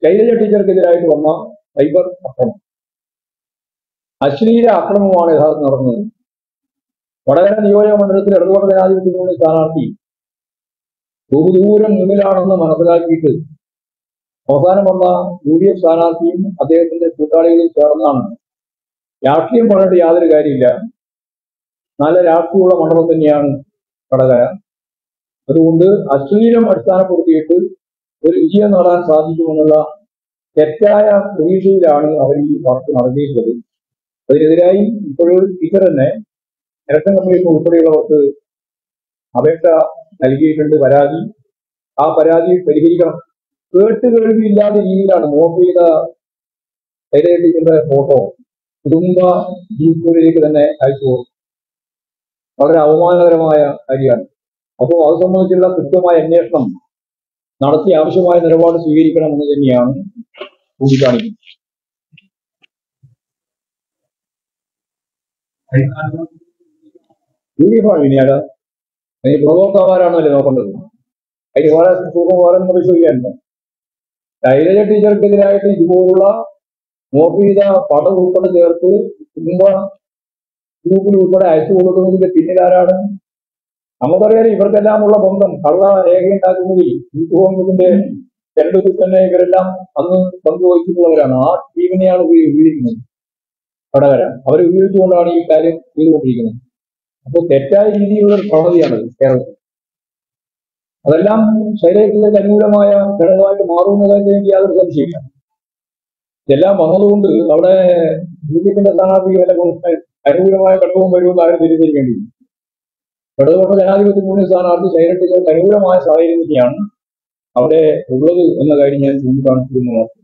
ശൈലജ ടീച്ചർക്കെതിരായിട്ട് വന്ന സൈബർ ആക്രമണം, അശ്ലീല ആക്രമണമാണ് യഥാർത്ഥം നടന്നത്. വടകര നിയോജക മണ്ഡലത്തിൽ ഇടതുപക്ഷ ജനാധിപത്യത്തിനുള്ള സ്ഥാനാർത്ഥി ബഹുദൂരം മുന്നിലാണെന്ന് മനസ്സിലാക്കിയിട്ട് അവസാനം വന്ന UDF സ്ഥാനാർത്ഥിയും അദ്ദേഹത്തിന്റെ കൂട്ടാളികളും ചേർന്നാണ്. രാഷ്ട്രീയം പറഞ്ഞിട്ട് യാതൊരു കാര്യമില്ല. നല്ല രാഷ്ട്രീയമുള്ള മണ്ഡലം തന്നെയാണ് വടകര. അതുകൊണ്ട് അശ്ലീലം അടിസ്ഥാനപ്പെടുത്തിയിട്ട് ഒരു വിജയം നേടാൻ സാധിക്കുമെന്നുള്ള തെറ്റായ പ്രതീക്ഷയിലാണ് അവർ ഈ വർക്ക് നടത്തിയിട്ടുള്ളത്. അതിനെതിരായി ഇപ്പോഴും ടീച്ചർ തന്നെ ഇലക്ഷൻ കമ്മീഷൻ ഉൾപ്പെടെയുള്ളവർക്ക് അപേക്ഷ നൽകിയിട്ടുണ്ട്. ആ പരാതി പരിഹരിക്കണം. കേട്ടുകേൾവിയില്ലാത്ത രീതിയിലാണ് മോഫ് ചെയ്ത ശൈലജ ടീച്ചറുടെ ഫോട്ടോ കുടുംബ ഗ്രൂപ്പുകളിലേക്ക് തന്നെ അയച്ചു പോകും. വളരെ അവമാനകരമായ കാര്യമാണ്. അപ്പോൾ അത് സംബന്ധിച്ചുള്ള കൃത്യമായ അന്വേഷണം നടത്തി ആവശ്യമായ നിലപാട് സ്വീകരിക്കണമെന്ന് തന്നെയാണ് ചൂണ്ടിക്കാണിക്കുന്നത്. UDF ആണ് പിന്നെയാട് അതിന് പ്രവർത്തകന്മാരാണല്ലേ നോക്കേണ്ടത്. അതിന് വേറെ വേറെ പരിശോധിക്കാനുണ്ട്. ശൈലജ ടീച്ചർക്കെതിരായിട്ട് ഇതുപോലുള്ള മോഫ് ചെയ്ത പടം ഉൾപ്പെടെ ചേർത്ത് കുടുംബ ഗ്രൂപ്പിൽ ഉൾപ്പെടെ അയച്ചു കൊടുക്കുന്നതിന്റെ പിന്നിലാരാണ്? നമുക്കറിയാം ഇവർക്കെല്ലാം ഉള്ള ബന്ധം കള്ള രേഖയുണ്ടാക്കുന്നതിൽ യൂത്ത് കോൺഗ്രസിന്റെ തെരഞ്ഞെടുപ്പിൽ തന്നെ ഇവരെല്ലാം അന്ന് പങ്കുവഹിച്ചിട്ടുള്ളവരാണ്. ആ ടീമിനെയാണ് ഉപയോഗിക്കുന്നത് വടകര. അവരെ ഉപയോഗിച്ചുകൊണ്ടാണ് ഈ കാര്യം ചെയ്തുകൊണ്ടിരിക്കുന്നത്. അപ്പോൾ തെറ്റായ രീതിയിലുള്ള ഒരു പ്രവണതയാണ് കേരളത്തിൽ. അതെല്ലാം ശൈലജയ്ക്ക് അനുകൂലമായ ഘടകമായിട്ട് മാറുന്നതായിട്ട് എനിക്ക് യാതൊരു സംശയമില്ല. ഇതെല്ലാം വന്നതുകൊണ്ട് അവിടെ UDFിന്റെ സ്ഥാനാർത്ഥി അനുകൂലമായ ഘടകവും വരുമെന്ന് ആരും തിരിച്ചറിയേണ്ടിയിരുന്നു. ഇടതുപക്ഷ ജനാധിപത്യ മുന്നണി സ്ഥാനാർത്ഥി ശൈലജയ്ക്ക് അനുകൂലമായ സാഹചര്യം തന്നെയാണ് അവിടെ ഉള്ളത് എന്ന കാര്യം ഞാൻ ചൂണ്ടിക്കാണിച്ചിരുന്നു.